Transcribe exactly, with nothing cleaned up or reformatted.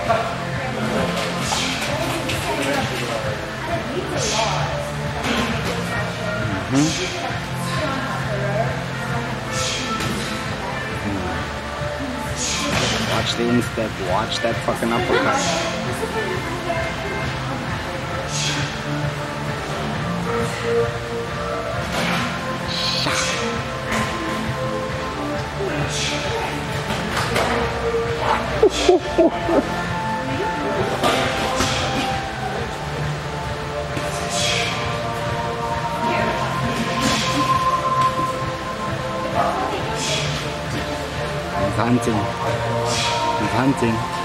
Mm-hmm. Watch the instep, watch that fucking uppercut. He's hunting. He's hunting.